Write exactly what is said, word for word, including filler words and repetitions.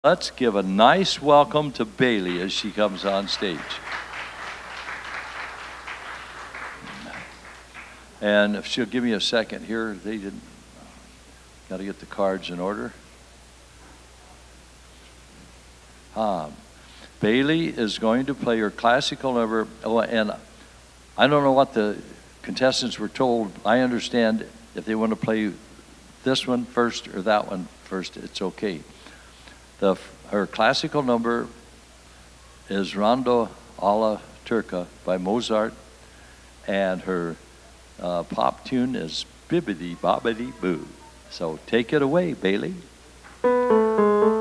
Let's give a nice welcome to Bailey as she comes on stage. And if she'll give me a second here, they didn't, got to get the cards in order. Um, Bailey is going to play her classical number. Oh, and I don't know what the contestants were told. I understand if they want to play this one first or that one first, it's okay. The, her classical number is Rondo alla Turca by Mozart, and her uh, pop tune is Bibbidi Bobbidi Boo. So take it away, Bailey.